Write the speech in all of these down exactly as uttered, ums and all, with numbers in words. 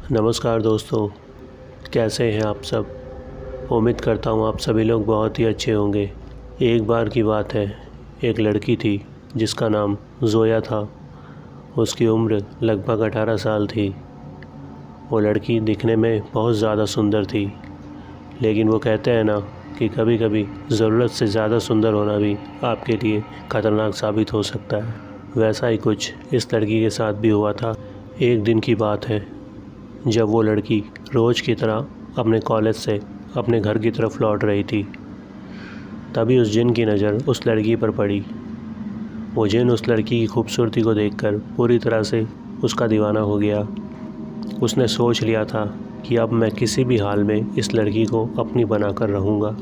नमस्कार दोस्तों, कैसे हैं आप सब। उम्मीद करता हूँ आप सभी लोग बहुत ही अच्छे होंगे। एक बार की बात है, एक लड़की थी जिसका नाम ज़ोया था। उसकी उम्र लगभग अठारह साल थी। वो लड़की दिखने में बहुत ज़्यादा सुंदर थी, लेकिन वो कहते हैं ना कि कभी कभी ज़रूरत से ज़्यादा सुंदर होना भी आपके लिए ख़तरनाक साबित हो सकता है। वैसा ही कुछ इस लड़की के साथ भी हुआ था। एक दिन की बात है, जब वो लड़की रोज़ की तरह अपने कॉलेज से अपने घर की तरफ लौट रही थी, तभी उस जिन की नज़र उस लड़की पर पड़ी। वो जिन उस लड़की की खूबसूरती को देखकर पूरी तरह से उसका दीवाना हो गया। उसने सोच लिया था कि अब मैं किसी भी हाल में इस लड़की को अपनी बनाकर रहूँगा।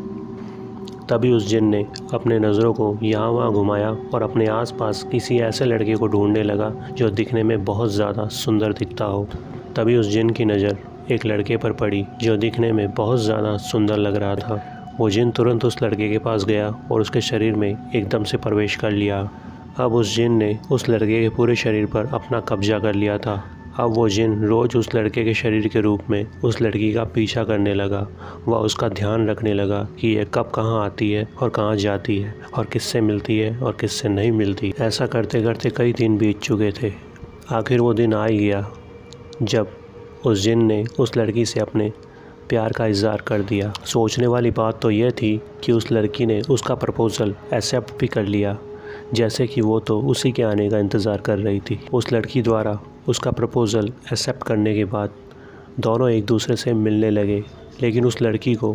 तभी उस जिन ने अपने नज़रों को यहाँ वहाँ घुमाया और अपने आसपास किसी ऐसे लड़के को ढूंढने लगा जो दिखने में बहुत ज़्यादा सुंदर दिखता हो। तभी उस जिन की नज़र एक लड़के पर पड़ी जो दिखने में बहुत ज़्यादा सुंदर लग रहा था। वो जिन तुरंत उस लड़के के पास गया और उसके शरीर में एकदम से प्रवेश कर लिया। अब उस जिन ने उस लड़के के पूरे शरीर पर अपना कब्जा कर लिया था। अब वो जिन रोज़ उस लड़के के शरीर के रूप में उस लड़की का पीछा करने लगा। वह उसका ध्यान रखने लगा कि ये कब कहाँ आती है और कहाँ जाती है और किससे मिलती है और किससे नहीं मिलती। ऐसा करते करते कई दिन बीत चुके थे। आखिर वो दिन आ ही गया जब उस जिन ने उस लड़की से अपने प्यार का इज़हार कर दिया। सोचने वाली बात तो यह थी कि उस लड़की ने उसका प्रपोज़ल एक्सेप्ट भी कर लिया, जैसे कि वो तो उसी के आने का इंतज़ार कर रही थी। उस लड़की द्वारा उसका प्रपोज़ल एक्सेप्ट करने के बाद दोनों एक दूसरे से मिलने लगे, लेकिन उस लड़की को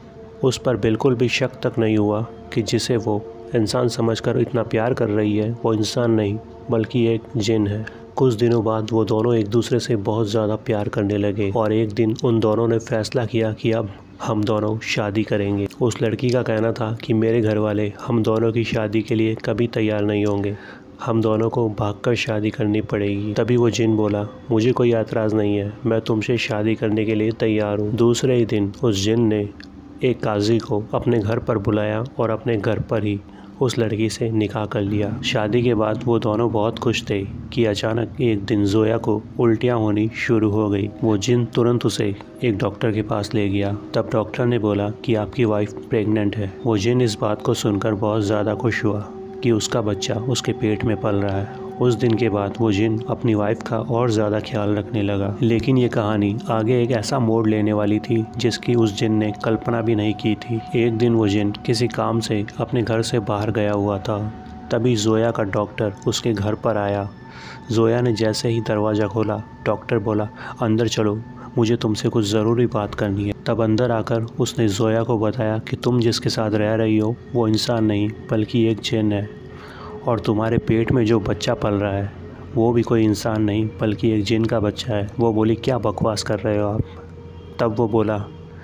उस पर बिल्कुल भी शक तक नहीं हुआ कि जिसे वो इंसान समझकर इतना प्यार कर रही है वो इंसान नहीं बल्कि एक जिन है। कुछ दिनों बाद वो दोनों एक दूसरे से बहुत ज़्यादा प्यार करने लगे और एक दिन उन दोनों ने फैसला किया कि अब हम दोनों शादी करेंगे। उस लड़की का कहना था कि मेरे घर वाले हम दोनों की शादी के लिए कभी तैयार नहीं होंगे, हम दोनों को भागकर शादी करनी पड़ेगी। तभी वो जिन बोला, मुझे कोई एतराज़ नहीं है, मैं तुमसे शादी करने के लिए तैयार हूँ। दूसरे ही दिन उस जिन ने एक काजी को अपने घर पर बुलाया और अपने घर पर ही उस लड़की से निकाह कर लिया। शादी के बाद वो दोनों बहुत खुश थे कि अचानक एक दिन ज़ोया को उल्टियाँ होनी शुरू हो गई। वो जिन तुरंत उसे एक डॉक्टर के पास ले गया। तब डॉक्टर ने बोला कि आपकी वाइफ प्रेग्नेंट है। वो जिन इस बात को सुनकर बहुत ज़्यादा खुश हुआ कि उसका बच्चा उसके पेट में पल रहा है। उस दिन के बाद वो जिन अपनी वाइफ का और ज़्यादा ख्याल रखने लगा। लेकिन ये कहानी आगे एक ऐसा मोड़ लेने वाली थी जिसकी उस जिन ने कल्पना भी नहीं की थी। एक दिन वो जिन किसी काम से अपने घर से बाहर गया हुआ था। तभी ज़ोया का डॉक्टर उसके घर पर आया। ज़ोया ने जैसे ही दरवाज़ा खोला, डॉक्टर बोला, अंदर चलो, मुझे तुमसे कुछ ज़रूरी बात करनी है। तब अंदर आकर उसने ज़ोया को बताया कि तुम जिसके साथ रह रही हो वो इंसान नहीं बल्कि एक जिन है, और तुम्हारे पेट में जो बच्चा पल रहा है वो भी कोई इंसान नहीं बल्कि एक जिन का बच्चा है। वो बोली, क्या बकवास कर रहे हो आप। तब वो बोला,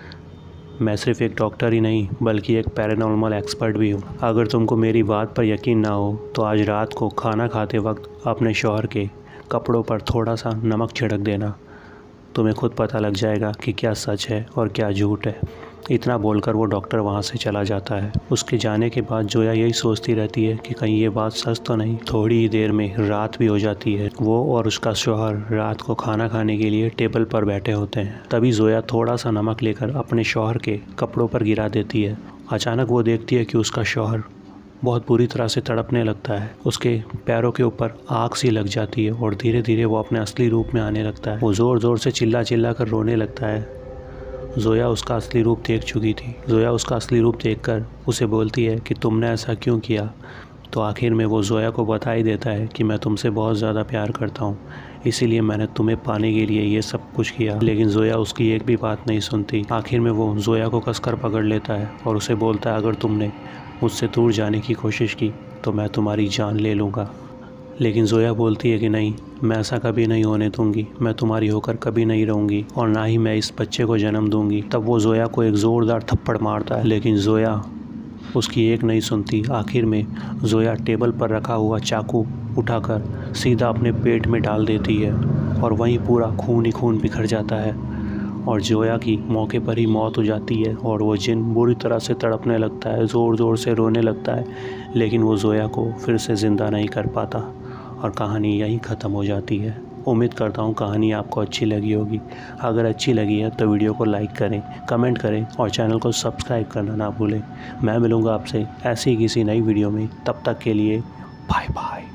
मैं सिर्फ एक डॉक्टर ही नहीं बल्कि एक पैरानॉर्मल एक्सपर्ट भी हूँ। अगर तुमको मेरी बात पर यकीन ना हो तो आज रात को खाना खाते वक्त अपने शौहर के कपड़ों पर थोड़ा सा नमक छिड़क देना, तुम्हें खुद पता लग जाएगा कि क्या सच है और क्या झूठ है। इतना बोलकर वो डॉक्टर वहाँ से चला जाता है। उसके जाने के बाद जोया यही सोचती रहती है कि कहीं ये बात सच तो नहीं। थोड़ी ही देर में रात भी हो जाती है। वो और उसका शौहर रात को खाना खाने के लिए टेबल पर बैठे होते हैं। तभी जोया थोड़ा सा नमक लेकर अपने शौहर के कपड़ों पर गिरा देती है। अचानक वो देखती है कि उसका शौहर बहुत बुरी तरह से तड़पने लगता है। उसके पैरों के ऊपर आग सी लग जाती है और धीरे धीरे वो अपने असली रूप में आने लगता है। वो ज़ोर ज़ोर से चिल्ला चिल्ला कर रोने लगता है। ज़ोया उसका असली रूप देख चुकी थी। ज़ोया उसका असली रूप देखकर उसे बोलती है कि तुमने ऐसा क्यों किया। तो आखिर में वो ज़ोया को बता ही देता है कि मैं तुमसे बहुत ज़्यादा प्यार करता हूँ, इसीलिए मैंने तुम्हें पाने के लिए ये सब कुछ किया। लेकिन ज़ोया उसकी एक भी बात नहीं सुनती। आखिर में वो ज़ोया को कसकर पकड़ लेता है और उसे बोलता है, अगर तुमने मुझसे दूर जाने की कोशिश की तो मैं तुम्हारी जान ले लूँगा। लेकिन ज़ोया बोलती है कि नहीं, मैं ऐसा कभी नहीं होने दूंगी, मैं तुम्हारी होकर कभी नहीं रहूँगी और ना ही मैं इस बच्चे को जन्म दूंगी। तब वो ज़ोया को एक ज़ोरदार थप्पड़ मारता है, लेकिन ज़ोया उसकी एक नहीं सुनती। आखिर में ज़ोया टेबल पर रखा हुआ चाकू उठाकर सीधा अपने पेट में डाल देती है और वहीं पूरा खून ही खून बिखर जाता है और ज़ोया की मौके पर ही मौत हो जाती है। और वो जिन बुरी तरह से तड़पने लगता है, ज़ोर ज़ोर से रोने लगता है, लेकिन वो ज़ोया को फिर से ज़िंदा नहीं कर पाता और कहानी यहीं ख़त्म हो जाती है। उम्मीद करता हूँ कहानी आपको अच्छी लगी होगी। अगर अच्छी लगी है तो वीडियो को लाइक करें, कमेंट करें और चैनल को सब्सक्राइब करना ना भूलें। मैं मिलूँगा आपसे ऐसी किसी नई वीडियो में, तब तक के लिए बाय बाय।